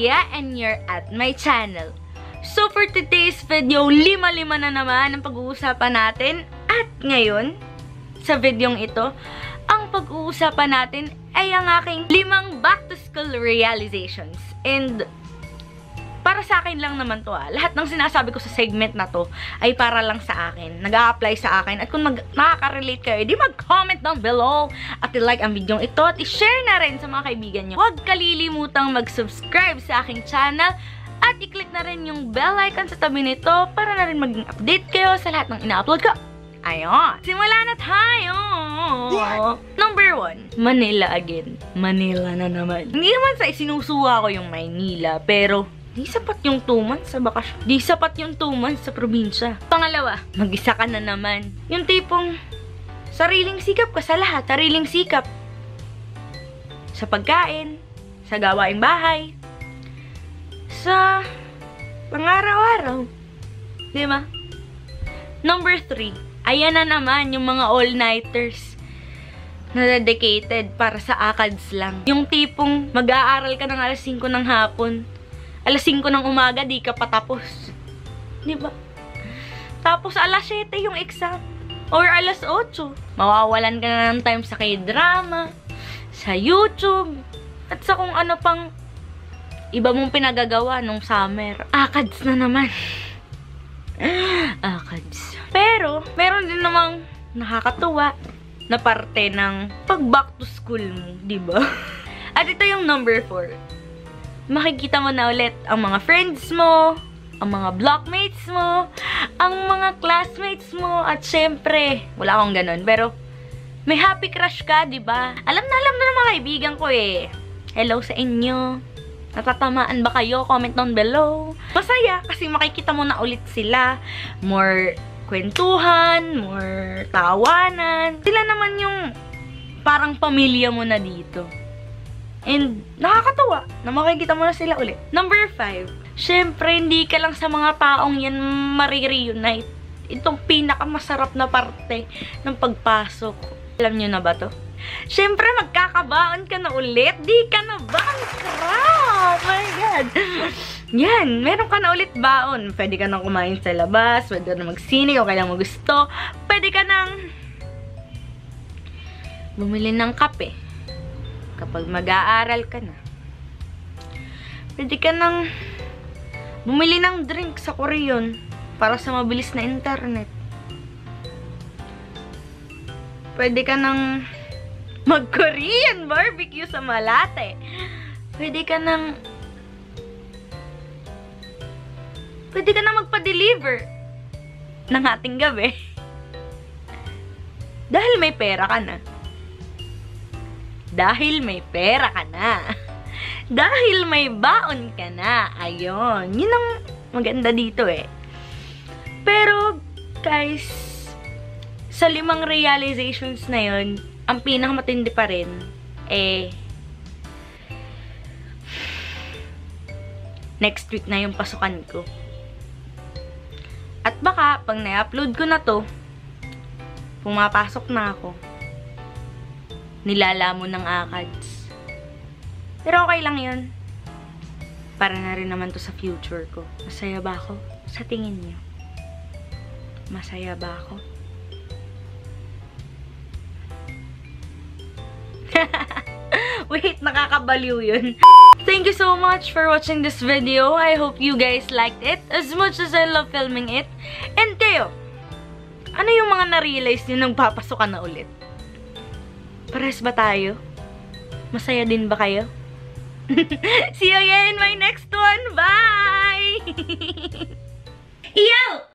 Maria and you're at my channel. So for today's video, 5-5 na naman ang pag-uusapan natin. At ngayon, sa videong ito, ang pag-uusapan natin ay ang aking 5 back-to-school realizations. And para sa akin lang naman to lahat ng sinasabi ko sa segment na to ay para lang sa akin. Nag-a-apply sa akin. At kung nakaka-relate kayo, di mag-comment down below at i-like ang video ito at i-share na rin sa mga kaibigan nyo. Huwag kalilimutang mag-subscribe sa aking channel at i-click na rin yung bell icon sa tabi nito para na rin maging update kayo sa lahat ng ina-upload ko. Ayun! Simula na tayo! Number 1, Manila again. Manila na naman. Hindi naman sa isinusuwa ko yung Maynila, pero di sapat yung 2 months sa bakasyon. Di sapat yung 2 months sa probinsya. Pangalawa, mag-isa ka na naman. Yung tipong sariling sikap ka sa lahat. Sariling sikap. Sa pagkain, sa gawaing bahay, sa pang-araw-araw. Di ba? Number 3, ayan na naman yung mga all-nighters na dedicated para sa ACADS lang. Yung tipong mag-aaral ka ng alas 5 ng hapon. Alas 5 ng umaga, di ka patapos. Diba? Tapos alas 7 yung exam. Or alas 8. Mawawalan ka na ng time sa K-drama, sa YouTube, at sa kung ano pang iba mong pinagagawa nung summer. ACADS na naman. ACADS. Pero, meron din namang nakakatuwa na parte ng pag-back to school mo. Diba? At ito yung number 4. Makikita mo na ulit ang mga friends mo, ang mga blockmates mo, ang mga classmates mo, at syempre, wala akong ganun, pero may happy crush ka, diba? Alam na ng mga kaibigan ko eh. Hello sa inyo. Natatamaan ba kayo? Comment down below. Masaya kasi makikita mo na ulit sila. More kwentuhan, more tawanan. Sila naman yung parang pamilya mo na dito. And nakakatawa na makikita mo na sila ulit. Number 5, syempre hindi ka lang sa mga taong yan marireunite. Itong pinakamasarap na parte ng pagpasok. Alam nyo na ba to? Syempre magkakabaon ka na ulit. Di ka na ba? Ang crap! Oh my God! Yan, meron ka na ulit baon. Pwede ka nang kumain sa labas, pwede ka na magsine o kailang mo gusto. Pwede ka nang bumili ng kape kapag mag-aaral ka na. Pwede ka nang bumili ng drink sa Korean para sa mabilis na internet. Pwede ka nang mag-Korean barbecue sa Malate. Pwede ka nang magpa-deliver ng ating gabi. Dahil may pera ka na. Dahil may pera ka na. Dahil may baon ka na. Ayun. Yun ang maganda dito eh. Pero, guys, sa 5 realizations na yun, ang pinakamatindi pa rin, next week na yung pasukan ko. At baka, pag na-upload ko na to, pumapasok na ako. Nilalamon ng ACADS. Pero okay lang yun. Para na rin naman to sa future ko. Masaya ba ako? Sa tingin niyo? Masaya ba ako? Wait, nakakabaliw yun. Thank you so much for watching this video. I hope you guys liked it as much as I love filming it. And kayo, ano yung mga na-realize nyo nang papasok ka na ulit? Pares ba tayo? Masaya din ba kayo? See you again in my next one. Bye! Yo!